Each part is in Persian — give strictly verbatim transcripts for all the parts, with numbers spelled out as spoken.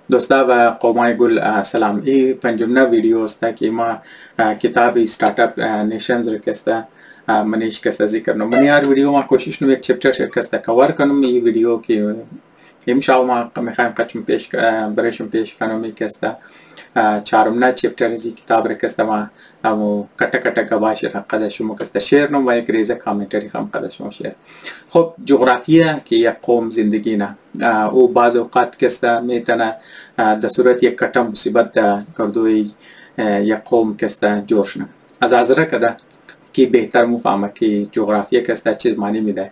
دوستا و قومای گل سلام. ای پنجمنا ویدیو است که ما کتاب اسٹارٹ نیشن رکسته منیش کسته ذکر نم. من یار ویدیو ما کوشش نم یک چیپٹر کسته کور کنم. ای ویدیو که امشب ما میخوایم قچم پیش برایشون پیش کنم کسته چهارمنا چیپٹر از کتاب رکسته ما امو کتا کتا گواش رقده شما کسته شیر نم و یک ریزه کامنتری خم قده شما شیر. خب جغرافیه که یک قوم زندگی نه او بعض اوقات کسته میتونه در صورت یک کتا مصیبت در گردوی یک قوم کسته جورش نه. از ازره کده که بهتر مفهمه که جغرافیه کسته چیز معنی میده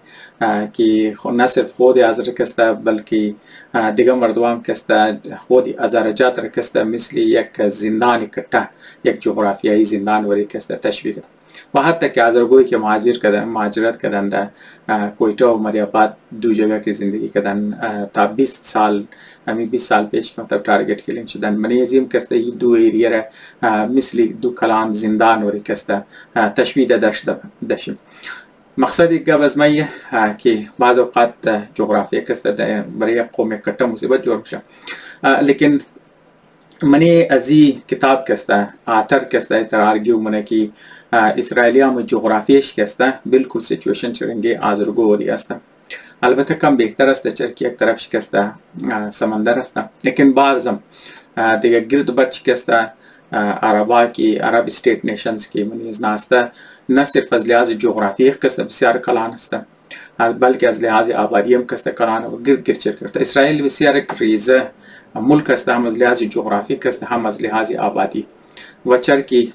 که نه صرف خود ازره کسته بلکه دیگه مردم کسته خود ازرجات را کسته مثل یک زندان کتا یک جغرافیایی زندان وری کسته تشبیه کرد. و حتی که ازرگوی که مهاجر کردن مهاجرت کردن در کویته و مریاباد دو جگه که زندگی کردن تا بیست سال همین بیست سال پیش که مطلب تارگت کلینگ شدن. منی ازیم کسته این دو ایریه را مثل دو کلام زندان وری کسته تشبیه داشتیم. مقصد گپ از مایه که بعض اوقات جغرافیه کسته برای قوم کتا مصیبت جور میشه. لیکن منی ازی کتاب کسته آتر کسته تر آرگیو منه که اسرائیلی هم جغرافیش کسته بالکل سیچویشن چرنگی آزرگوری است. البته کم بهتر است چرکی یک طرف شکسته سمندر است. لیکن بعضم دیگه گرد برچ کسته عربا کی عرب استیت نیشنز کی منیز ناسته نه صرف از لحاظ جغرافیک کسته بسیار کلان است بلکه از لحاظ آبادی هم کسته کلان و گرد گرد چر کرده. اسرائیل بسیار ریزه ملک است، هم از لحاظ جغرافیک است هم از لحاظ آبادی و چرکی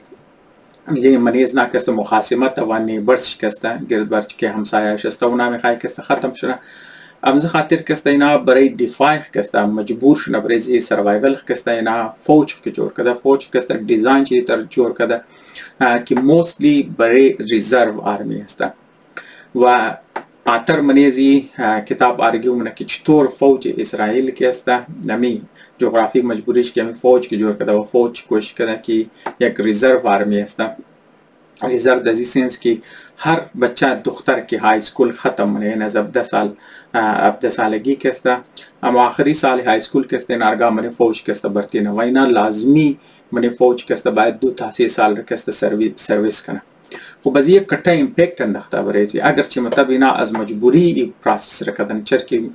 یه منیز نه کسته مخاصمت و نیبرش کسته گرد برچ که همسایه‌اش است و نمیخواد کسته ختم شده. امز خاطر کسته اینا برای دفاع کسته مجبور شدن برای زی سروایول کسته اینا فوج که جور کرده. فوج کسته دیزاین چی تر جور کرده که موستلی برای ریزرو آرمی است. و آتر منیزی کتاب آرگیو منه که چطور فوج اسرائیل که است نمی جغرافی مجبوریش که فوج که جور کرده و فوج کوشش کرده که یک ریزرو آرمی است. ریزرو در سنس که هر بچه دختر که های سکول ختم منه این از هفده سال هفده سالگی کسته اما آخری سال های سکول کسته نارگاه منه فوج کسته برتینه و اینا لازمی منه فوج کسته باید دو تا سی سال کسته سرویس کنه. خب از یک کتا امپیکت انداخته برایزی اگرچه مطلب اینا از مجبوری پروسس رکدن چرکی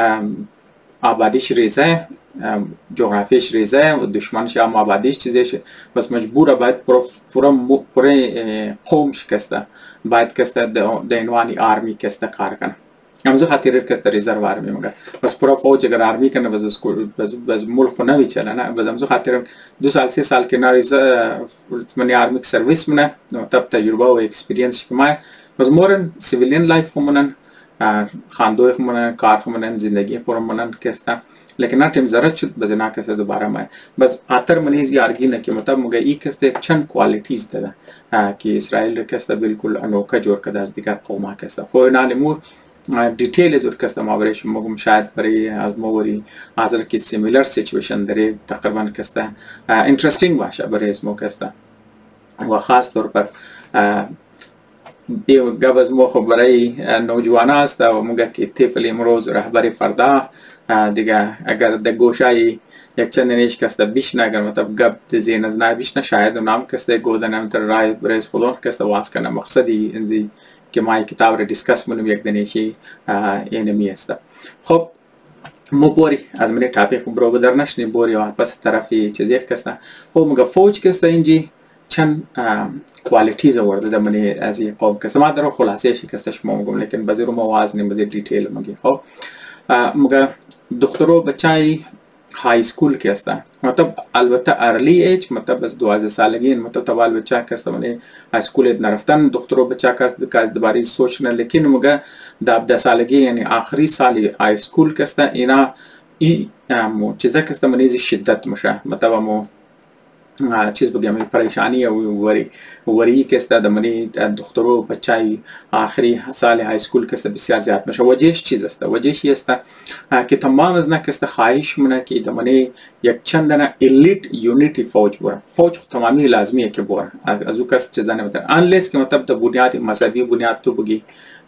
آبادیش ریزه جغرافیش ریزه و دشمنش هم آبادیش چیزش بس مجبوره باید پورا قوم شکسته باید کسته در عنوان آرمی کسته کار کنه. امزو خاطر کسته ریزرو آرمی مگر بس پورا فوج اگر آرمی کنه بس بس ملک خو نوی چله نه بس امزو خاطر دو سال سی سال که نریزه منی آرمی سرویس منه تب تجربه و اکسپیرینس که مای بس مورن سیویلین لایف خو منن خاندوی خو منن کار خو منن زندگی خو منن کسته. لیکن نه تیم ضرورت شد بس نه کسته دوباره مای بس آتر منیزی آرگی نه که مطلب مگه ای کسته چند کوالیتیز داده که اسرائیل کسته بالکل انوکه جور کده از دیگر قوم کسته. خو نه مور دیتیل از کسته ما برایش مگم شاید برای از موری حاضر کی سیمیلر سیچویشن داره تقریبا کسته اینترستینگ باشه برای اسمو کسته و خاص طور پر بیو گبز مو خو برای نوجوانه است و مگه که طفل امروز رهبر فردا دیگه اگر در گوشای یک چند نیش کسته بیشنه اگر مطلب گب دزین از نه بیشنه شاید نام کسته گودن هم تر رای برای خودون کسته واس کنه. مقصدی انزی که ما کتاب را دیسکس منم یک دنیشی اینمی است. خب مو بوری از من تاپیک برو بدر نشنی بوری و پس طرفی چیزی کسته. خب مگه فوج کسته اینجی چند کوالیتیز آورده در من از این قوم کسته. ما در خلاصه شکسته شما مگم لیکن بازی رو مواز نیم بازی دیتیل مگی. خب مگه دخترو بچای های سکول که است مطلب البته ارلی ایج مطلب از دوازده سالگی مطلب توال بچه که است منی های سکول نرفتن دخترو بچه که است که دوباره سوچ نه لیکن مگه دابده سالگی یعنی آخری سالی های سکول که است اینا ای چیزا که است منیزی شدت میشه مطلب مو چیز بگم پریشانی و وری وری که است دمنی دخترو بچای آخری سال های سکول که است بسیار زیاد میشه. وجهش چیز است؟ وجهش است که تمام از نه که است خواهش منه که دمنی یک چندانه الیت یونیتی فوج بوره. فوج تمامی لازمیه که بوره از او کس چیزا نمیتونه انلیس که مطلب د بنیاد مذهبی بنیاد تو بگی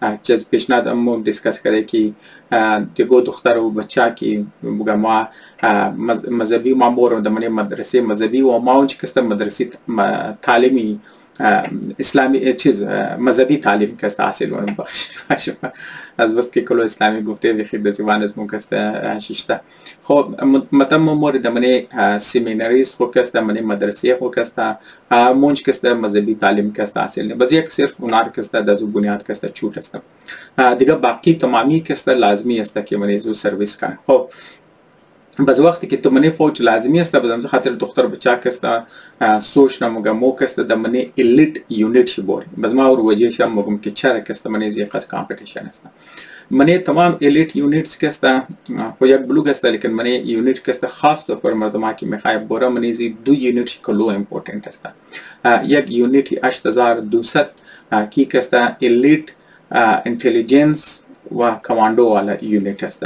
چیز پیشنهاد ما دیسکس کرده که دیگه دختر و بچه که بگم ما مذهبی ما مور در من مدرسه مذهبی و ما اونچه کسته مدرسه تعلیمی اسلامی چیز مذهبی تعلیم کسته حاصل ونم بخش از بس که کلو اسلامی گفته بخیر در زبان از مون کسته ششته. خب متم مور در من سیمیناریز خو کسته من مدرسه خو کسته مونج کسته مذهبی تعلیم کسته حاصل نه بس یک صرف اونار کسته در زو بنیاد کسته چوت است دیگه باقی تمامی کسته لازمی است که من زو سرویس کنه. خب باز وقتی که تو منی فوج لازمی است بازم خاطر دختر بچه کسته سوچ نموگم مو کسته در منی الیت یونیت شبور باز ما اور وجه شم مگم که چرا کسته منی زی قص کامپیتیشن است منی تمام الیت یونیتس کسته خو یک بلوگ است لیکن منی یونیت کسته خاص طور پر مردما کی میخوای بورا منی زی دو یونیت کلو امپورتنت است. یک یونیت هشت هزار و دویست کی کسته الیت انتلیجنس و کماندو والا یونیت است.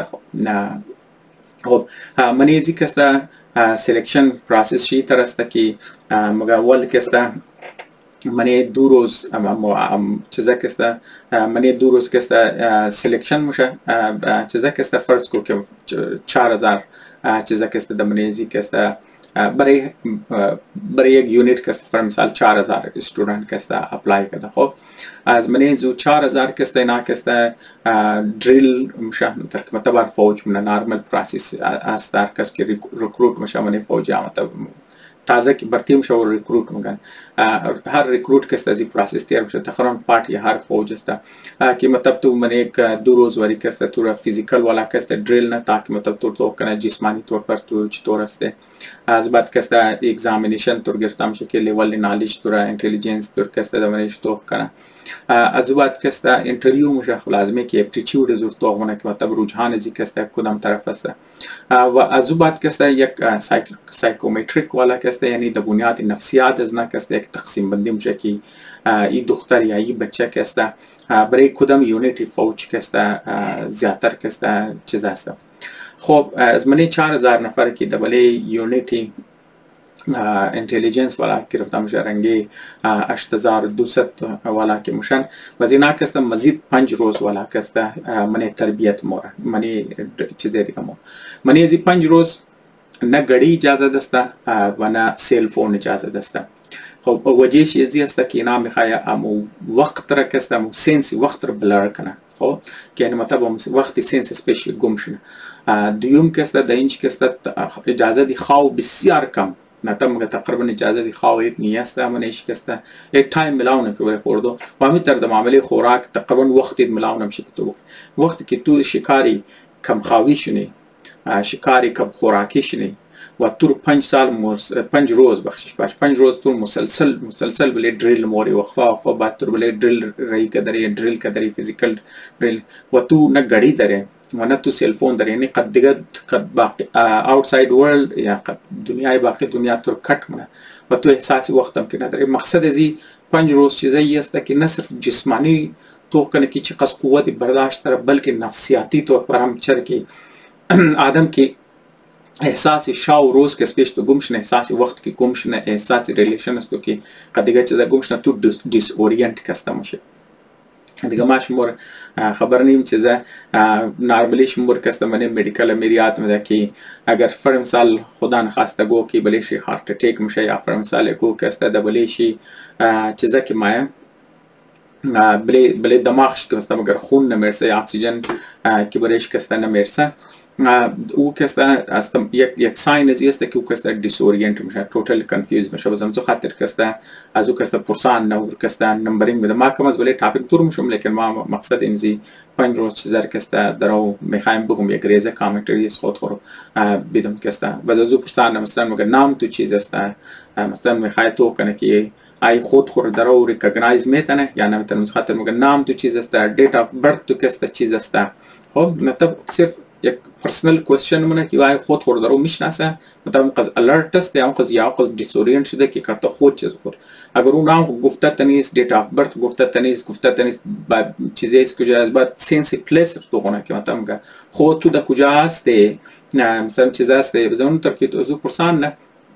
خب منی زی کسته سلیکشن پروسس شی تر است که مگه اول کسته منی دو روز چیزا کسته منی دو روز کسته سلیکشن میشه چیزا کسته فرض کو که چهار هزار چیزا کسته در منی زی کسته برای برای یک یونیت کسته فر مثال چهار هزار استودنت کسته اپلای کرده. خب از منی زو چهار هزار کسته اینا کسته دریل میشه مطلب فوج من نارمل پروسس است در کس که ریکروت میشه منی فوج مطلب تازه که برتی میشه و ریکروت میگن هر ریکروت کسته از این پروسس تیر میشه تقریبا پارتی هر فوج است که مطلب تو من یک دو روز وری کسته تو را فیزیکال والا کسته دریل نه تاکه مطلب تو تو کنه جسمانی طور پر تو چطور است. از بعد کسته اگزامینیشن تو گرفته میشه که لیول نالج تو را انتلیجنس تو کسته دمنش تو کنه. از بعد کسته اینترویو میشه لازمه که اپتیتیود زور تو اونه که مطلب رجحان زی کسته کدام طرف است و از بعد کسته یک سایکومتریک والا کسته یعنی د بنیاد نفسیات از نه کسته یک تقسیم بندی میشه که این دختر یا این بچه کسته برای کدام یونیتی فوج کسته زیادتر کسته چیز است. خب از منی چهار هزار نفر که دبلی یونیتی انتلیجنس والا گرفته میشه رنگی هشت هزار و دویست والا که میشن و از اینا کسته مزید پنج روز والا کسته منی تربیت موره منی چیزی دیگه مور منی ازی پنج روز نه گڑی اجازه دسته و نه سیل فون اجازه دسته. خب وجهش ازی است که اینا میخواه امو وقت را کسته امو سینسی وقت را بلر کنه. خب که یعنی مطلب وقتی سینس سپیشل گم شنه. دویم کسته دا اینچ کسته اجازه دی خواه بسیار کم نتم مگه تقریبا اجازه دی خواه نیست منیش کسته یک تایم ملاونه که بری خوردو و همین تر در معامله خوراک تقریبا وقتی ملاونه میشه که تو وقتی که تو شکاری کم خواهی شنی شکاری کم خوراکی شنی و تو پنج سال مرس پنج روز بخشش باش پنج روز تو مسلسل مسلسل بلی دریل موری وقفه وقفه بعد تو بلی دریل رای کدری دریل کدری فیزیکل دریل و تو نه گڑی داره و نه تو سیل فون داره یعنی قد دیگه قد باقی اوتساید ورلد یا قد دنیای باقی دنیا تو کٹ منه و تو احساسی وقتم که نداره. مقصد ازی پنج روز چیزایی است که نه صرف جسمانی تو کنه که چقدر قوت برداشت داره بلکه نفسیاتی طور پر هم چر که آدم که احساسی شاو روز که سپیش تو گمشنه احساسی وقت که گمشنه احساسی ریلیشن است که قد دیگه چیزا گمشنه تو دیس اورینت کسته میشه دیگه ما شمور خبر نیم چیزا نارملی شمور کسته منه مدیکل امیریات میده که اگر فرمسال خدا نخواسته گو که بلیشی هارت اتیک میشه یا فرمسال گو کسته ده بلیشی چیزا که مایه بلی بلی دماغش کسته مگر خون نمیرسه یا اکسیژن که بلیش کسته نمیرسه او کسته است یک یک ساین ازی است که او کسته دیسورینت میشه توتال کنفیوز میشه بازم زو خاطر کسته از او کسته پرسان نور کسته نمبرینگ میده ما کم از ولی تاپیک تور میشم لیکن ما مقصد امزی پنج روز چیزر کسته درو میخوایم بگم یک ریزه کامنتری از خود خورو بیدم کسته باز از او پرسان مثلا مگر نام تو چیز است مثلا میخوای تو کنه که ای خود خور درو ریکگنایز میتنه یا نمیتنه خاطر مگر نام تو چیز است دیت اف برث تو کسته چیز است. خب مطلب صرف یک پرسنل کوشن منه که وای خود خور درو میشناسه مطلب قز الرت است یا قز یا قز دیسورینت شده که کارت خود چیز خور اگر اون نام گفته تنیس دیت اف برث گفته تنیس گفته تنیس با چیزی است که از بعد سنسی پلیس تو کنه که مطلب خود تو د کجا است نه مثلا چیز است بزنون تر که تو از پرسان نه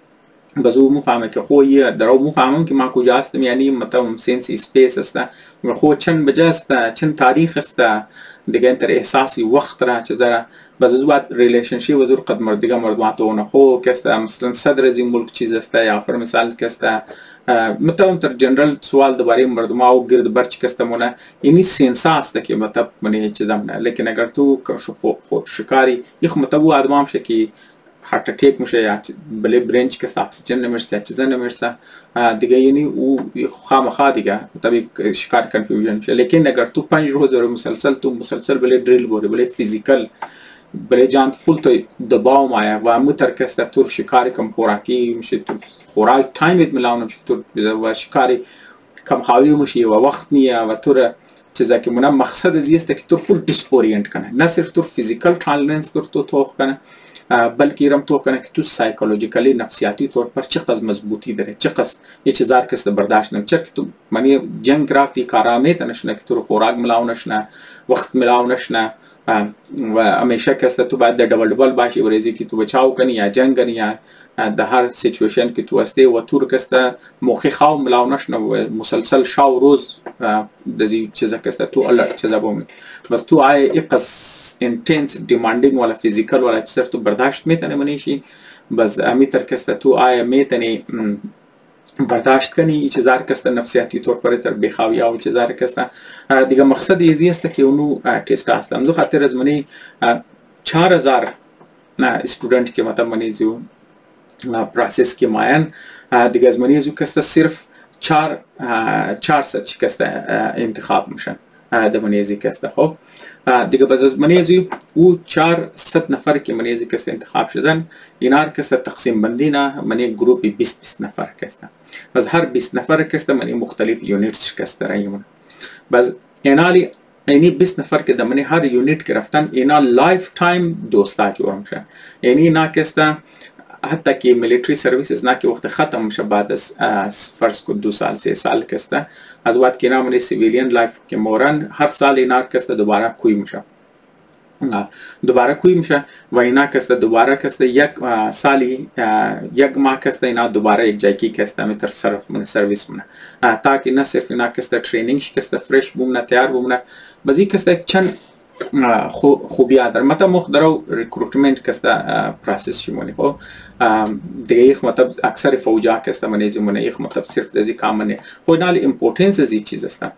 بازو میفهمه که خو یه درو میفهمم که ما کجا هستم، یعنی مثلا سنس اسپیس است و خو چند بجا است، چند تاریخ است دیگه، انتر احساسی وقت را چه زره بازو بعد ریلیشنشیپ وزور قد مرد دیگه مردمات اون خو کسته مثلا صدر از این ملک چیز است یا فر مثال کسته مثلا تر جنرال سوال دوباره مردم او گرد برچ کسته مونه اینی سنس است که مطلب منی چیزام نه. لیکن اگر تو خو شکاری یک مطلب آدمام شکی هارت اتاک میشه یا بله برنج که اکسیژن نمیرسه چیزا نمیرسه دیگه، یعنی او خامخا دیگه مطابق شکار کنفیوژن میشه. لیکن اگر تو پنج روز رو مسلسل تو مسلسل بله دریل بوده بله فیزیکال بله جان فول تو دباو مایا و مترکسته تو شکار کم خوراکی میشه، تو خوراک تایمت ملاون میشه تو و شکاری کم خواهی میشه و وقت نیه و تو چیزا که منم مقصد از است که تو فول دیس اورینت کنه، نه صرف تو فیزیکال تالرنس تو تو توخ کنه بلکه رم تو کنه که تو سایکولوژیکلی نفسیاتی طور پر چقدر مضبوطی داره، چقدر یه چیزار کس برداشت نمیشه که تو منی جنگ رافتی کارامت نشنه که تو خوراک ملاونش نه وقت ملاونش نه و همیشه کس تو بعد دبل دبل باشی ورزی که تو بچاو کنی یا جنگ کنی یا در هر سیچویشن که تو هستی و تو کسته موخی خواو ملاونش نه و مسلسل شاو روز دزی چیزا کسته تو الارت چیزا بومی بس تو آی اقص intense demanding والا فیزیکال والا چیزا تو برداشت میتنه منیشی بس امی تر کسته تو آی میتنی برداشت کنی چیزا کسته نفسیاتی طور پر تر بخواوی او چیزا کسته دیگه مقصد ایزی است که اونو تست است. امزو خاطر از منی چهار هزار استودنت که مطلب منی زیو پروسس که ماین دیگه از منی زیو کسته صرف چهار چهارصد کسته انتخاب میشن در منیزی کسته. خب دیگه باز از منیزی او چهارصد نفر که منیزی کسته انتخاب شدن اینار کسته تقسیم بندی نه منی گروپی بیست بیست نفر کسته، باز هر بیست نفر کسته منی مختلف یونیتش کسته رایمون باز اینالی اینی بیست نفر که در منی هر یونیت گرفتن اینا لایف تایم دوستا جور میشن، یعنی اینا کسته حتی که ملیتری سرویسز نه که وقت ختم میشه بعد از فرض کن دو سال سه سال کسته از وقت که اینا منی سیویلین لایف که مورن هر سال اینا کسته دوباره کوی میشه دوباره کوی میشه و اینا کسته دوباره کسته یک سالی یک ماه کسته اینا دوباره یک جایی کسته میتر صرف من سرویس منه تاکه نه صرف اینا کسته ترینینگ کسته فرش بومنه تیار بومنه بازی کسته چند خوبی داره مثلا مخدرو ریکروتمنت کسته پروسس شمونی خب دیگه یک مطلب اکثر فوجا کسته منیزی منه یک مطلب صرف دزی کامنه خود نال امپورتنس از این چیز است.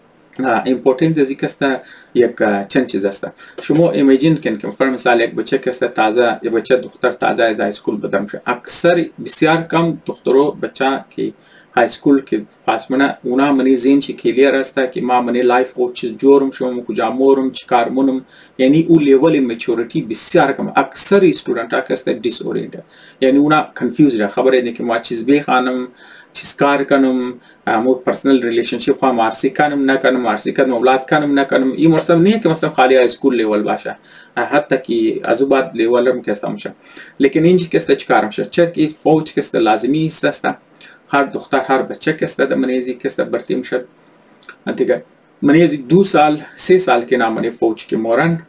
امپورتنس از این کسته یک چند چیز است. شما ایمیجین کن که فرض مثال یک بچه کسته تازه یک بچه دختر تازه از های اسکول بدم شه اکثر بسیار کم دخترو بچه که های سکول که پاس منه اونا منی زین چی کلیر است که ما منی لایف خود چیز جورم شوم کجا مورم چی کار منم، یعنی او لیول میچورتی بسیار کم اکثر استودنت ها کسته دیس اورینتد، یعنی اونا کنفیوزد خبره اینه که ما چیز بخوانم چیز کار کنم مو پرسنل ریلیشنشیپ خواهم عرصی کنم نکنم عرصی کنم اولاد کنم نکنم این مرسم نیه که مثلا خالی های سکول لیول باشه حتی که از او بعد لیول هم کسته میشه. لیکن اینجی کسته چکار میشه چرا که فوج کسته لازمی است هر دختر هر بچه کسته در منیزی کسته برتی میشد دیگه منیزی دو سال سه سال که نامنی فوج که مورن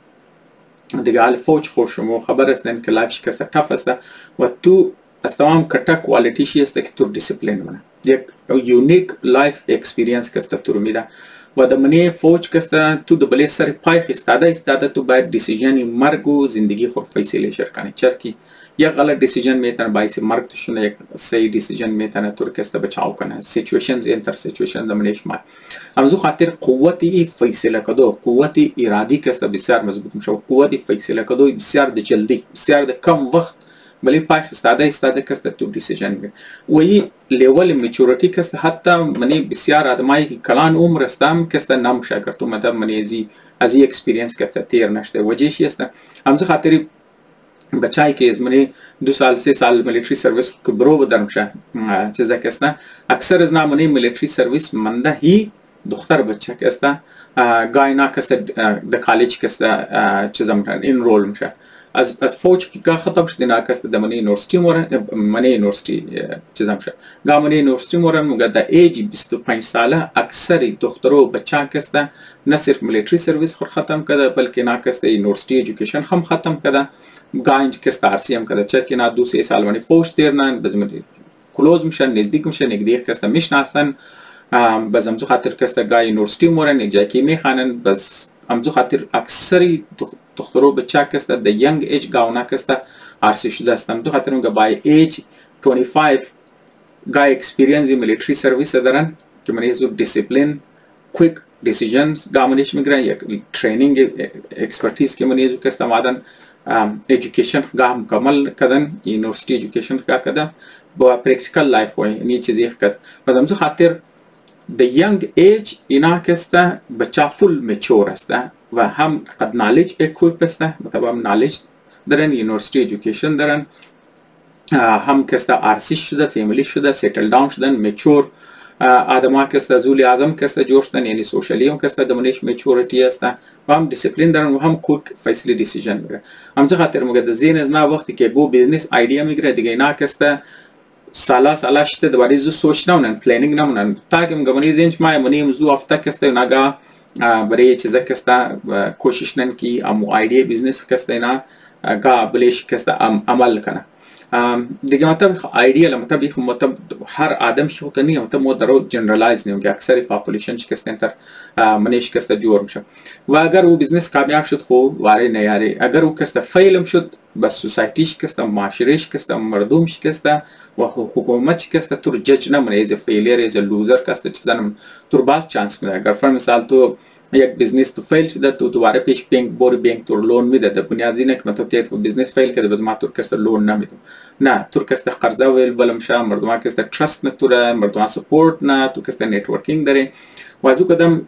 دیگه حال فوج خوش شما خبر است که لایفش کسته تف است و تو از تمام کتا کوالیتیشی است که تو دیسپلین منه یک یونیک لایف اکسپیرینس کسته تو رو میده و در منی فوج کسته تو دبلی سر پای خستاده استاده تو باید دیسیژن مرگ و زندگی خود فیصله شر کنی چرا که یک غلط دیسیژن میتونه باعث مرگ تشونه یک صحیح دیسیژن میتونه تو کسته بچاو کنه سیچویشنز انتر سیچویشن زمانش ما همزو خاطر قوتی فیصله کدو قوتی ارادی کسته بسیار مضبوط میشه قوتی فیصله کدو بسیار د جلدی بسیار د کم وقت بلی پای استاده استاده کسته تو دیسیژن میگیره و این لیول میچورتی کسته حتی منی بسیار آدمایی که کلان عمر استم کسته نمیشه اگر تو مدام منی ازی ازی اکسپریانس کسته تیر نشته وجهشی است همزو خاطر بچه‌ای که از منی دو سال سه سال ملیتری سرویس که برو بدرم شه چیزا کسته اکثر از نامنی ملیتری سرویس منده هی دختر بچه کسته گاینا کسته د کالج کسته چیزا میتونن این رول میشه از از فوج که ختم شد اینا کسته د منی یونیورسیتی مورن منی یونیورسیتی چیزا میشه گا منی یونیورسیتی مورن مگه د ایج بیست و پنج ساله اکثر دخترو بچه کسته نه صرف ملیتری سرویس خود ختم کرده بلکه نه کسته یونیورسیتی ایژوکیشن هم ختم کرده گاینج کسته عرصی هم کرده چرا که نه دو سه سال منی فوج تیر نه بزمن کلوز میشن، نزدیک میشن، یک دیگه کسته میشناسن. باز امزو خاطر کسته گای یونیورسیتی مورن یک جایی که میخوانن. باز امزو خاطر اکثری دخترو بچه کسته د ینگ ایج گاونا کسته آرسی شده است. امزو خاطر اونگا بای ایج بیست و پنج گای اکسپیرینس ملیتری سرویس دارن که منیزو دیسیپلین کویک دیسیژنز گامنیش میگیرن، یک ترینینگ اکسپرتیز که منیزو کسته مادن ایژوکیشن گاه مکمل کردن، یونیورسیتی ایژوکیشن گاه کردن با پرکتیکال لایف های این چیزی کرد. باز امزو خاطر د ینگ ایج اینا کسته بچه فول میچور است و هم قد نالج اکویپ است، مطلب هم نالج دارن، یونیورسیتی ایژوکیشن دارن، هم کسته آرسی شده، فیملی شده، سیتل داون شدن، میچور آدم ها کسته زولی اعظم کسته جور شدن، یعنی سوشلی هم کسته دمونیش میچورتی است و هم دیسیپلین دارن و هم کویک فیصله دیسیژن میگیره. همچه خاطر مگه د ذهن از نه وقتی که گو بیزنس ایده میگیره دیگه اینا کسته سالا سالا شته دوباره زو سوچ نمونن، پلانینگ نمونن، تا که مگه منی زینج مای منی موضوع هفته کسته نگا برای چیزا کسته کوشش نن کی امو ایده بیزنس کسته اینا گا بلیش کسته عمل کنه. دیگه مطلب ایدیال مطلب مطلب هر آدم شوته نیه، مطلب مو درو جنرالایز نیه که اکثر پاپولیشن شکسته انتر منیش کسته جور میشه و اگر او بیزنس کامیاب شد خوب واره نیاره، اگر او کسته فیلم شد بس سوسایتیش کسته، معاشرهش کسته، مردمش کسته و حکومت کسته تور جج نمونه ایز فیلیر ایز لوزر کسته چیزا تور باز چانس میده. اگر فر مثال تو یک بیزنس تو فیل شده تو دوباره پیش بانک بور بانک تور لون میده، در بنیاد اینه که مطلب تیت بیزنس فیل کرده باز ما تور کسته لون نمیدم، نه تور کسته قرضه ویل بلم شه، مردم ها کسته ترست نتوره، مردم ها سپورت نه، تو کسته نیتورکینگ داره و از او کدام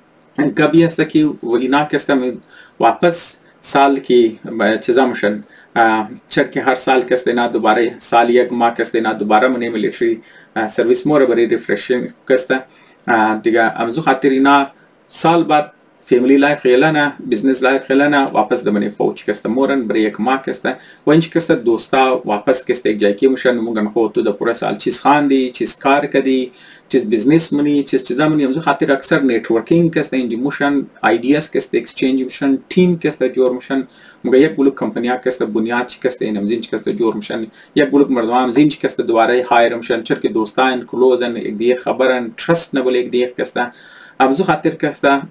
کبی است که و اینا کسته واپس سال کی چیزا مشن چرکه هر سال کسته اینا دوباره سال یک ماه کسته اینا دوباره منی ملیتری سرویس مور برای ریفرشینگ کسته دیگه. امزو خاطر اینا سال بعد فیملی لایف خیلانه، بیزنس لایف خیلانه، واپس دمنی فوج کسته مورن برای یک ماه کسته و اینچ کسته دوستا واپس کسته یک جای کی مشن مونگن خو تو د پورا سال چیز خاندی، چیز کار کدی، چیز بیزنس منی، چیز چیزا منی. امزو خاطر اکثر نیتورکینگ کسته اینج موشن، ایدیاز کسته اکسچنج میشن، تیم کسته جور میشن، مگه یک بلوک کمپانیا کسته بنیاد کسته اینم زینج کسته جور میشن، یک بلوک مردم زینج کسته دوباره هایر میشن، چرک دوستان کلوزن، یک دیگه خبرن، ترست نبل یک دیگه کسته. امزو خاطر کسته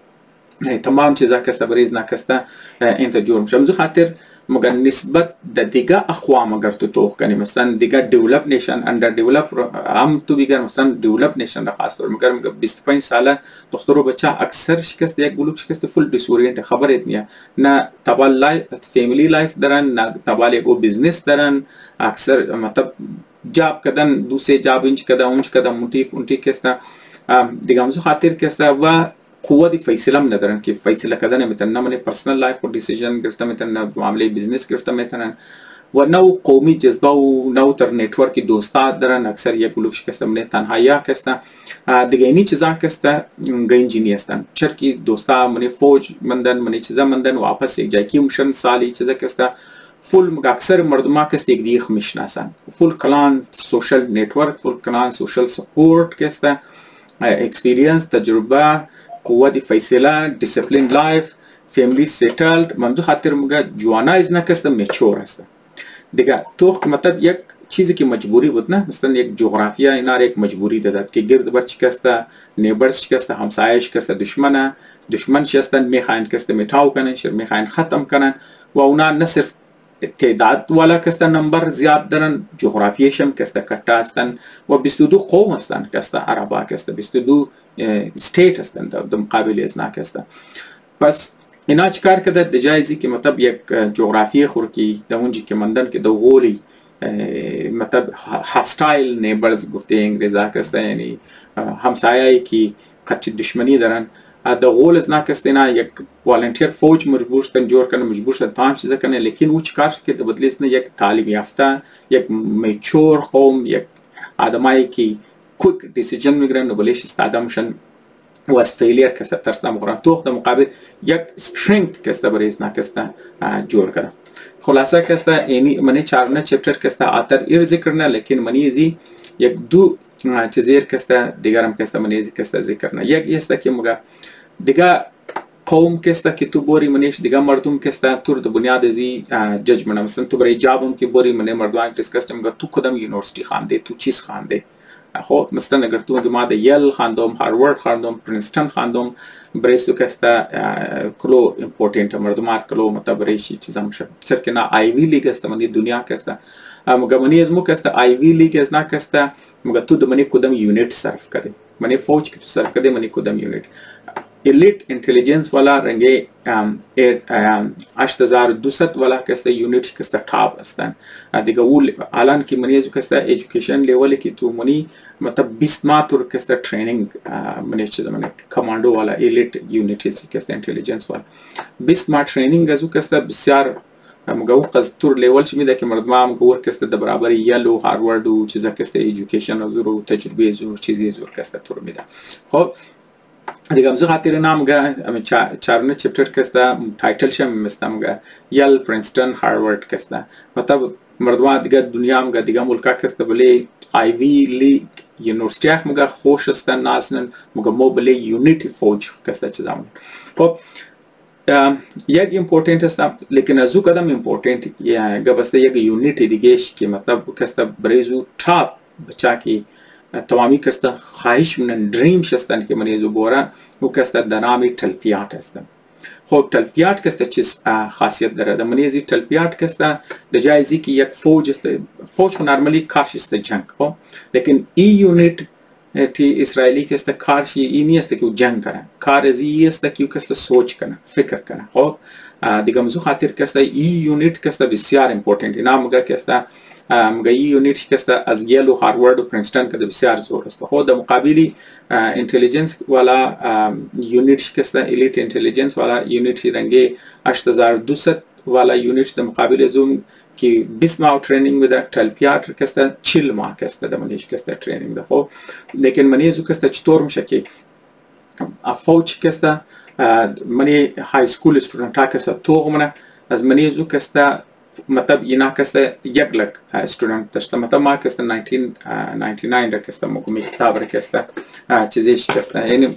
تمام چیزا کسته بریز نکسته اینتا جور میشه. امزو خاطر مگر نسبت د دیگه اقوام اگر تو توخ کنی مثلا دیگه دیولپ نیشن اندر دیولپ هم تو بگر مثلا دیولپ نیشن را خاص طور مگر مگر بیست و پنج ساله دخترو بچه اکثر شکست یک بلوک شکست فول دیسورینت خبرت نیه، نه تبال لایف فیملی لایف دارن، نه تبال یکو بیزنس دارن، اکثر مطلب جاب کدن دو سه جاب اینچ کدن اونچ کدن مونتی اونتی کسته دیگه. امزو خاطر کسته و قوة فیصله هم ندارن که فیصله کردن میتونن، نه من پرسنل لایف و دیسیژن گرفته میتونن، نه معامله بیزنس گرفته میتونن و نه قومی جذبه و نه تر نتورک دوستات دارن. اکثر یک گلوک شکسته من تنهایی کسته دیگه اینی چیزا کسته گنجینی هستن، چرکی دوستا من فوج مندن من چیزا مندن واپس یک جای کی مشن سالی چیزا کسته فول مگ اکثر مردم کسته یک دیگه میشناسن، فول کلان سوشل نتورک، فول کلان سوشل سپورت کسته، اکسپیرینس تجربه، قوت فیصله، دیسپلین لایف، فیملی سیتلد. منظور خاطر مگه جوانا از نکسته میچور است دیگه. تو مطلب یک چیزی که مجبوری بود نه، مثلا یک جغرافیا اینا یک مجبوری داد که گرد بر شکسته، نیبرز شکسته، همسایه شکسته، دشمنه دشمن شکستن میخواین کسته میتاو کنن، شر میخواین ختم کنن و اونا نه صرف تعداد والا کسته نمبر زیاد دارن، جغرافیش هم کسته کتا هستن و بیست و دو قوم هستن کسته عربا کسته بیست و دو استیت هستن در مقابل از نکسته. پس اینا چیکار کرده د جایزی که مطلب یک جغرافی خور کی د اونجی که مندن که د غولی مطلب هاستایل نیبرز گفته انگلیزا کسته، یعنی همسایه‌ای که قطع دشمنی دارن د غول از نکسته اینا یک والنتیر فوج مجبور شدن جور کنه، مجبور شدن تمام چیزا کنه، لیکن او چیکار که د بدلی اسنه یک تعلیم یافته یک میچور قوم، یک آدمایی که کویک دیسیژن میگیرن و بلیش استعدام میشن و از فیلیر کسته ترسنا مخورن. تو در مقابل یک سترینگت کسته برای از نکسته جور کنه. خلاصه کسته اینی منی چارونه چپتر کسته آتر ایر ذکر نه، لیکن منی ازی یک دو چیزیر کسته دیگرم کسته منی ازی کسته ذکر نه. یک ایسته که مگه دیگه قوم کسته که تو بوری منیش دیگه مردم کسته تو د بنیاد ازی ججمنت مثلا تو برای جابم که بوری منی مردم دیسکس میگه تو کدام یونیورسیتی خوانده تو چیز خوانده خب مثلا اگر تو میگه ما د یل خواندم هاروارد خواندم پرینستون خواندم برای تو کسته کلو امپورتنت مردم ار کلو متبرای شی چیزا میشه چرا که نه آی وی لیگ است منی دنیا کسته مگه منی از مو کسته آی وی لیگ از نه کسته مگه تو د منی کدام یونیت صرف کردی منی فوج که تو صرف کردی منی کدام یونیت elite intelligence वाला रंगे आठ हजार दुसत वाला कैसे यूनिट कैसे ठाप अस्तान दिगा वो आलान की मनी जो कैसे एजुकेशन लेवल की तो मनी मतलब बीस माह तो कैसे ट्रेनिंग मनी चीज़ मने कमांडो वाला एलिट यूनिट कैसे इंटेलिजेंस वाला बीस माह ट्रेनिंग जो कैसे बिस्यार مگه قصد تور لیول چی میده که مردم هم گور کسته در برابر یل و هاروارد و چیزا کسته ایژوکیشن و زور و تجربه زور چیزی زور کسته تور میده خب دیگه امروز خاطر نامگه امی چارنه چپتر کسته تایتل شم مستمگه یل پرینستون هاروارد کسته مطلب مردم دیگه دنیا مگه دیگه ملکا کسته بله آی وی لیگ یونیورسیتی مگه خوش استن نازنن مگه مو بله یونیتی فوج کسته چیزا خب یک امپورتنت است لیکن از او کدام امپورتنت گبسته یک یونیتی دیگهش که مطلب کسته بریزو تاپ بچه که تمامی کسته خواهش منن دریم شستن که منی زو بورا او کسته دنامی تلپیات هستن خب تلپیات کسته چیز خاصیت داره منی زی تلپیات کسته در جایزی که یک فوج است فوج خو نرمالی کارش است جنگ خب لیکن ای یونیت تی اسرائیلی کسته کارش ای نیست که او جنگ کنه کار از ای است که او کسته سوچ کنه فکر کنه خب دیگه مزو خاطر کسته ای یونیت کسته بسیار امپورتنت اینا مگه کسته مگه ای یونیت کسته از یل و هاروارد و پرینستون که بسیار زور است خود در مقابلی انتلیجنس والا یونیت کسته الیت انتلیجنس والا یونیت رنگه هشت هزار دویست والا یونیت در مقابل زوم که بیست ماه ترینینگ میده تلپیات کسته چهل ماه کسته در منیش کسته ترینینگ ده خب لیکن منی زو کسته چطور میشه که فوج کسته منی های سکول استودنت ها کسته توغ منه از منی زو کسته مطلب اینا کسته یک لک استودنت داشته مطلب ما کسته نایزده نود و نه را کسته مکمی کتاب را کسته چیزیش کسته یعنی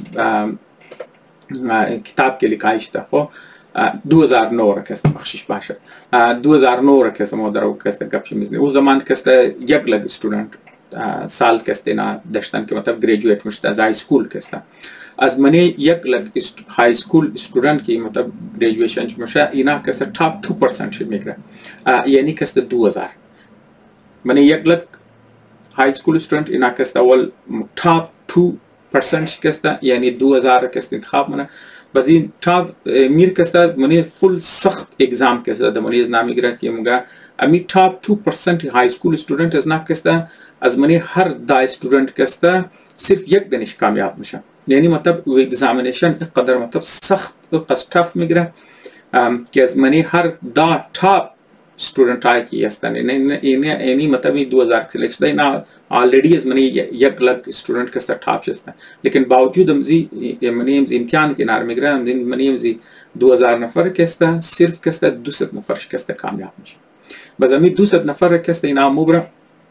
کتاب که لکایش ده خب دو هزار و نه را کسته بخشش باشه دو هزار و نه را کسته ما درو کسته گپش میزنی او زمان کسته یک لک استودنت سال کسته اینا داشتن که مطلب گریجویت میشد از های سکول کسته از منی یک لک های سکول استودنت که مطلب گریجویشن میشه اینا کسته تاپ دو درصد شد میگره یعنی کسته دو هزار منی یک لک های سکول استودنت اینا کسته اول تاپ دو درصد کسته یعنی دو هزار کسته انتخاب منه بس این تاپ میر کسته منی فول سخت اگزام کسته ده منی از نام میگره که مگه امی تاپ دو درصد های سکول استودنت از نا کسته از منی هر ده استودنت کسته صرف یک دانش کامیاب میشه یعنی مطلب و اگزامینیشن قدر مطلب سخت و قصتف میگره که از منی هر ده تاپ استودنت های کی هستن یعنی مطلب دو هزار سلیکشن اینا آلریدی از منی یک لک استودنت کسته تاپ شستن لیکن باوجود امزی منی امزی امتحان که نار میگره منی امزی دو هزار نفر کسته صرف کسته دویست نفرش کسته کامیاب میشه بس امی دویست نفر کسته اینا مبره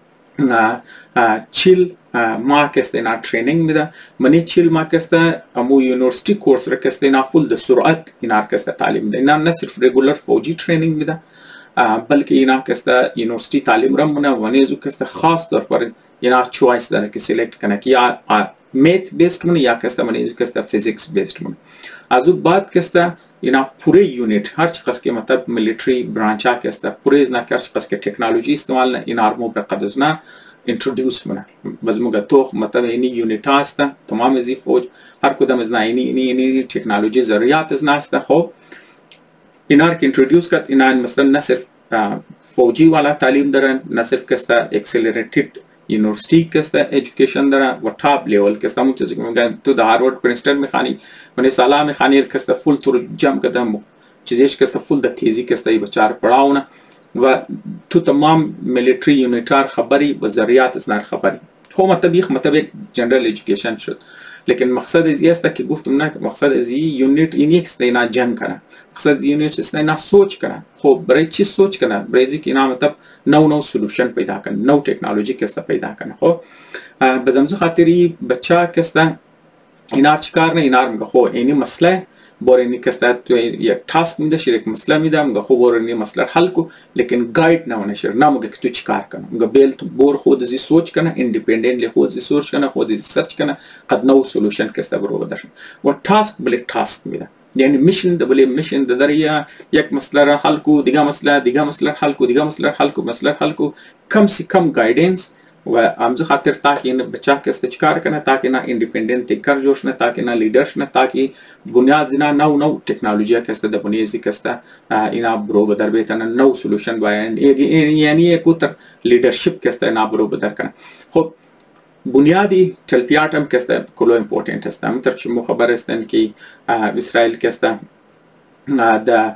چیل ماه کسته اینا ترینینگ میده منی چیل ماه کسته امو یونیورسیتی کورس را کسته اینا فول ده سرعت اینا کسته تعلیم میده اینا نه صرف ریگولر فوجی ترینینگ میده بلکه اینا کسته یونیورسیتی تعلیم را منه و نیزو کسته خاص طور پر اینا چوایس داره که سیلیکت کنه که یا میت بیسد منه یا کسته منه ایزو کسته فیزیکس بیسد منه از اون بعد کسته اینا پوره یونیت هر چی قصد که مطلب ملیتری برانچ ها کسته پوره از نکر چی قصد که تکنولوژی استعمال نه اینا رو مبرق قدز نه introduce منه بس مگه توخ مطلب اینی یونیت هسته تمام ازی فوج هر کدام از نه اینی اینی اینی تکنولوژی ضروریات از نه هسته خب اینا رو که introduce کرد اینا مثلا نه صرف فوجی والا تعلیم دارن نه صرف کسته اکسلریتید یونیورسیتی کسته ایژوکیشن داره و تاپ لیول کسته همون چیزی که میگن تو در هاروارد پرینستون میخوانی منی سالا میخوانی کسته فول تور جمع کردم چیزیش کسته فول در تیزی کسته ای بچار پڑاونه و تو تمام ملیتری یونیتار خبری و ذریات از نار خبری خو مطبیخ مطبق جنرال ایژوکیشن شد لیکن مقصد از این است که گفتم نه مقصد از این یونیت اینی است اینا جنگ کنه مقصد یونیت است اینا سوچ کنه خب برای چی سوچ کنه برای اینکه اینا مطلب نو نو سولوشن پیدا کنه نو تکنولوژی کسته پیدا کنه خب بزمزو خاطری بچه کسته اینا چیکار نه اینا میگه خب اینی مسئله بورینی کسته تو یک تاسک میده شیر یک مسئله میده مگه خب بورینی مسئله حل کو لیکن گاید نمونه شیر نمگه که تو چیکار کنه مگه بیل تو بور خود زی سوچ کنه ایندیپندنتلی خود زی سوچ کنه خود زی سرچ کنه قد نو سولوشن کسته برو بدرشن و تاسک بله تاسک میده یعنی میشن دبل میشن دریا یک مسئله را حل کو دیگه مسئله دیگه مسئله حل کو دیگه مسئله حل کو مسئله حل کو کم سی کم گایدنس و امزو خاطر تاکہ ان بچہ کسته چکار کنه تاکہ نا ایندیپندنت تhinker جوش نه تاکہ نا لیڈرش نه تاکہ بنیاد زنا نو نو ٹیکنالوژی کسته د بنیادی کسته اینا برو بدر بیتن نو سولوشن باین یعنی کوتر لیڈرشپ کسته نا برو بدر کنه خب بنیادی تلپیات هم کسته کلو امپورتنت است هم تر چه خبر استن که اسرائیل کسته د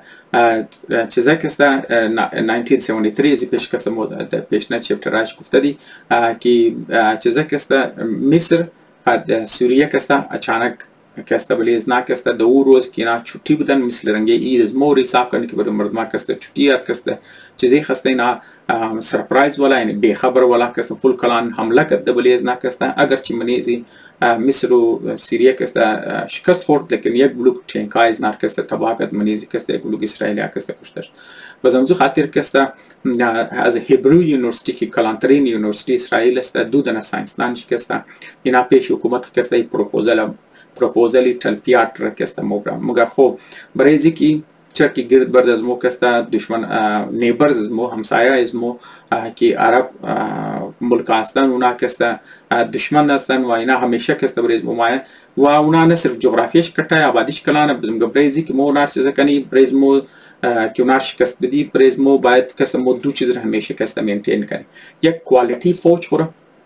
چیزا کسته نایزده هفتاد و سه زی پیش کسته مود د پیشنه چیپتراش گفته دی که چیزا کسته مصر قد سوریه کسته اچانک کسته بلیز نا کسته دو روز که اینا چھٹی بودن مثل رنگه اید از مور حساب کنی که برای مردم کسته چھٹی هر کسته چیزی خسته اینا سرپرایز والا یعنی بے خبر والا کسته فول کلان حمله کرده بلیز نا کسته اگرچه منیزی مصر و سوریه کسته شکست خورد لیکن یک بلوک تینکایز نار کسته تباه کرد منیزی کسته یک بلوک اسرائیلیا کسته کشتش بس همزو خاطر کسته از هبرو یونیورسیتی که کلانترین یونیورسیتی اسرائیل است دو دنه ساینسدانش کسته اینا پیش حکومت کسته پروپوزل پروپوزلی تلپیات را کسته مبرم مگر خب برای ازی که چرکی گرد برد از مو کسته دشمن نیبرز از مو همسایه از مو که عرب ملک هستن اونا کسته دشمن هستن و اینا همیشه کسته برای از مو مایه و اونا نه صرف جغرافیش کتای آبادیش کلانه مگر برای ازی که مو اونار چیزه کنی برای از مو که اونار شکست بدی برای از مو باید کسته مو دو چیز را همیشه کسته مینتین کنی یک کوالیتی فوج خوره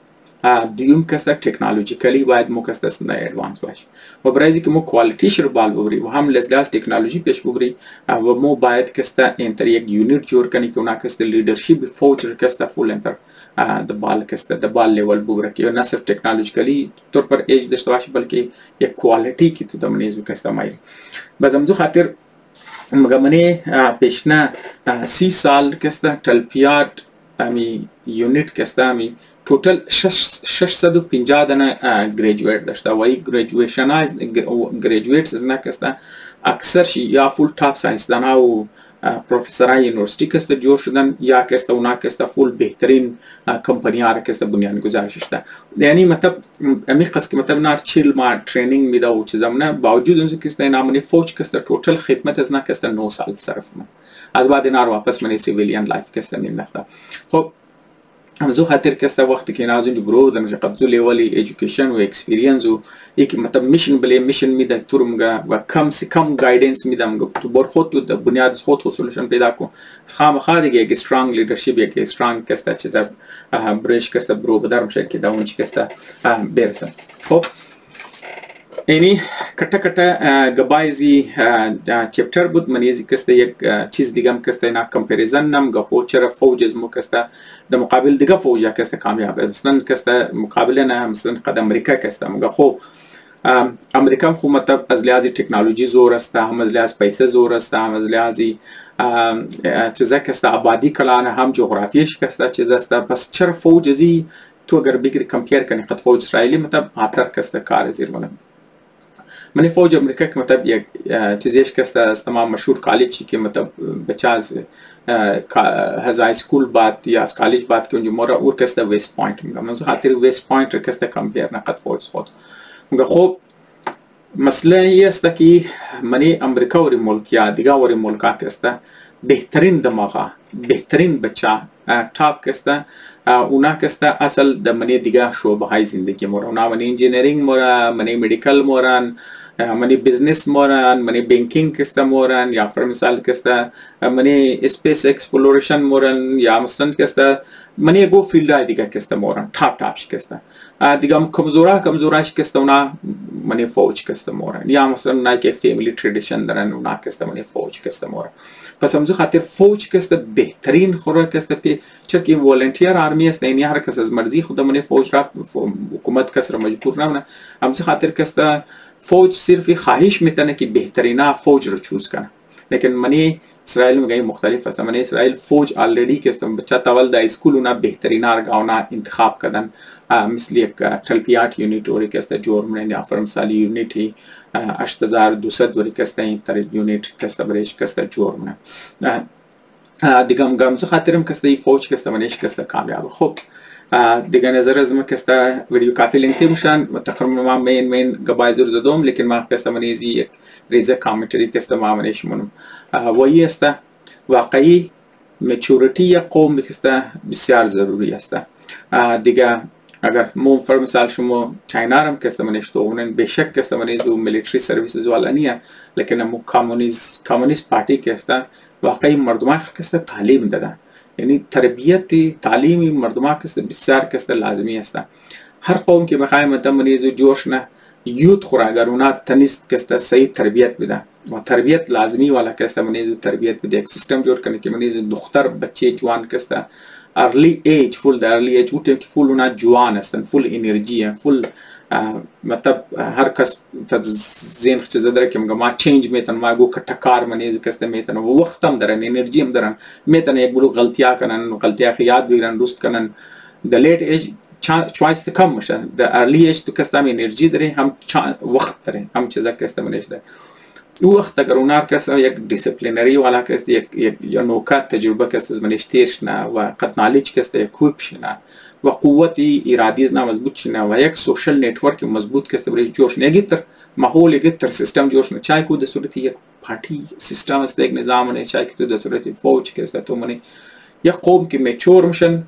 دویم کسته تکنولوژیکلی باید مو کسته سنده ادوانس باشه و برای که مو کوالیتیش رو بال ببری و هم لزلاز تکنولوژی پیش ببری و مو باید کسته انتر یک یونیت جور کنی که اونا کسته لیدرشپ فوج رو کسته فول انتر دبال کسته دبال لیول ببره که نه صرف تکنولوژیکلی طور پر ایج داشته باشه بلکه یک کوالیتی که تو دمنیزو کسته مایری باز همزو خاطر مگه منی پیشنه سی سال کسته تلپیات امی یونیت کسته امی توتال ششصد و پنجاه دانه گریجویت داشته و این گریجویشن ها گریجویتس از نکسته اکثر یا فول تاپ ساینسدان ها و پروفیسورای یونیورسیتی کسته جور شدن یا کسته اونا کسته فول بهترین کمپانی ها را کسته بنیان گذارش شده یعنی مطلب امی قصد که مطلب نار چیل ما ترینینگ میده و چیزامونه باوجود اونزی کسته نامنی فوج کسته توتال خدمت از نکسته نو سال صرف من از بعد نار واپس منی سیویلیان لایف کسته میم نخته خب همزو خاطر کسته وقتی که نازون جو برو دمجا قبضو لیولی ایژوکیشن و اکسپیرینس و یک مطلب میشن بلی میشن میده تو رو مگه و کم سی کم گایدنس میده مگه تو بر خود تو بنیاد خود خود سولوشن پیدا کن خام خواه دیگه یک استرانگ لیدرشپ یک استرانگ کسته چیزا برش کسته برو بدر میشه که داون چی کسته برسن خب اینی کتا کتا گبایزی چیپتر بود منیزی کسته یک چیز دیگه هم کسته اینا کمپریزن نم گه خود چرا فوج از مو کسته در مقابل دیگه فوجا کسته کامیابه مثلا کسته مقابل نه مثلا قد امریکا کسته مگه خب امریکا خو مطلب از لحاظ تکنولوژی زور است هم از لحاظ پیسه زور است هم از لحاظ چیزا کسته آبادی کلانه هم جغرافیش کسته چیز است پس چرا فوج ازی تو اگر بگیری کمپیر کنی قد فوج اسرائیلی مطلب هاتر کسته کار زیر ولم منی فوج امریکا که مطلب یک چیزیش کسته از تمام مشهور کالجی که مطلب بچه از از های سکول بعد یا از کالج بعد که اونجا مورا اور کسته ویست پوینت میگم منظور خاطر ویست پوینت رو کسته کمپیر نقد فوج خود میگه خب مسئله ای است که منی امریکا وری ملک یا دیگه وری ملکا کسته بهترین دماغا بهترین بچه تاپ کسته اونا کسته اصل د منی دیگه شعبه های زندگی مورا اونا منی انجینیرینگ مورا منی مدیکل مورن منی بزنس مورن منی بینکینگ کسته مورن یا فر مثال کسته منی اسپیس اکسپلوریشن مورن یا مثلا کسته منی گو فیلد های دیگه کسته مورن تاپ تاپش کسته دیگه کمزورا کمزوراش کسته اونا منی فوج کسته مورن یا مثلا اونا که فیملی تریدیشن دارن اونا کسته منی فوج کسته مورن پس همزو خاطر فوج کسته بهترین خوره کسته پی چرکی والنتیر آرمی است یعنی هر کس از مرزی خود منی فوج رفت حکومت کس را مجبور نمونه همزو خاطر کسته فوج صرفی خواهش میتونه که بهترینا فوج رو چوز کنه لیکن منی اسرائیل میگه مختلف است. من اسرائیل فوج آلردی که است بچه تول در اسکول اونا بهترین ارگاونا انتخاب کردن، مثل یک تلپیات یونیت وری که است جور منن یا فرمسالی یونیتی هشت هزار و دویست وری که است این تر یونیت که است برایش که است جور منن دیگه مگم خاطرم که است این فوج که است منش که است کامیاب. خب دیگه نظر از ما که است ویدیو کافی لنگتی میشن تقریبا ما مین مین گبایزر زدم، لیکن ما که است منیزی یک ریزه کامنتری که است ما منش منم وایی است واقعی میچورتی یک قوم که است بسیار ضروری است. دیگه اگر مون فر مثال شما چاینا هم که است منش تو اونن بشک که است منیزو میلیتری سرویسز والا نیه، لیکن مو کمونیست کمونیست پارتی که است واقعی مردمان که است تعلیم دادن، یعنی تربیت تعلیمی مردمان که است بسیار که است لازمی است. هر قوم که بخوایم مدام منیزو جوش نه یوت خورا اگر اونا تنیست که است صحیح تربیت بده و تربیت لازمی والا که است منیزو تربیت بده، یک سیستم جور کنه که منیزو دختر بچه جوان که است ارلی ایج فول در ارلی ایج اوتیم که فول اونا جوان هستن، فول انرژی، فول مطلب هر کس تا زین چیز داره که میگه ما چینج میتن ما گو کار منیزو که است میتن و وقت هم دارن انرژی هم دارن میتن یک بلو غلطیا کنن غلطیا خیاد بگیرن درست کنن. در لیت ایج چوایس کم میشه، در ارلی ایج تو که است هم انرژی داره هم وقت داره هم چیزا که است منیش داره. او وقت اگر اونار که است یک دیسپلینری والا که است یک یا نوکات تجربه که است از منیش تیر شنه و قد نالیج که است یک کوب شنه و قوتی ارادی نه مضبوط شنه و یک سوشل نتورک مضبوط که است برای جوش نه گیتر ماحول گیتر سیستم جوش نه چای کو در صورت یک پارتی سیستم است یک نظام نه چای که در صورت فوج که است تو منی یک قوم که میچور میشن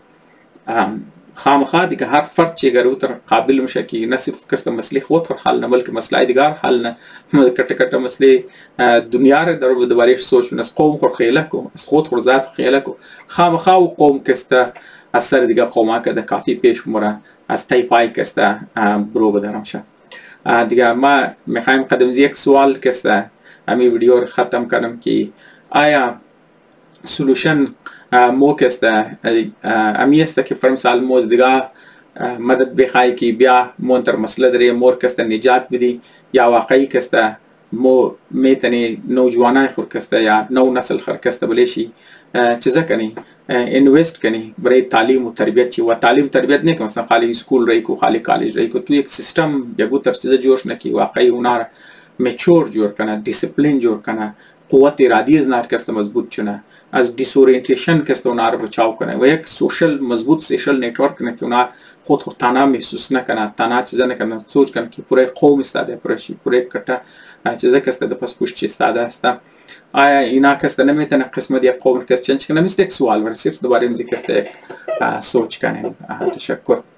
خامخا دیگه هر فرد چې ګرو تر قابل میشه که نه صرف کسته مسئله خود تر حل نه بلکه مسئله دیگر حل نه کټه کټه مسئله دنیا را در دوباره سوچ نه قوم خور خیله کو از خود خور ذات خیله کو خامخا و قوم کسته اثر دیگه قوما که ده کافی پیش مره از تای پای کسته برو بدرم شه. دیگه ما میخوایم قدم یک سوال کسته همین ویدیو رو ختم کنم که آیا سولوشن مو که است امی است که فرمسال موز دیگه مدد بخوای که بیا مونتر مسئله داره مور که است نجات بدی یا واقعی که است مو میتونی نوجوانای خور که است یا نو نسل خور که است بلیشی چیزا کنی انویست کنی برای تعلیم و تربیت چی و تعلیم تربیت نه که مثلا خالی اسکول رای کو خالی کالج رای کو تو یک سیستم یگو تر چیزا جوش نکی واقعی اونا میچور جور کنه دیسپلین جور کنه قوت ارادی از نار که است مضبوط چونه از دیسورینتیشن که است اونا رو بچاو کنه و یک سوشل مضبوط سوشل نتورک کنه که اونا خود خود تنها محسوس نکنه تنها چیزا نکنه سوچ کنه که پوره قوم استاده پورشی پوره کتا چیزا که است ده پس پوش چی استاده است. آیا اینا که است نمیتونه قسمت یک قوم که است چنچ کنه مثل یک سوال ور صرف دوباره میزی که است یک سوچ کنه. تشکر.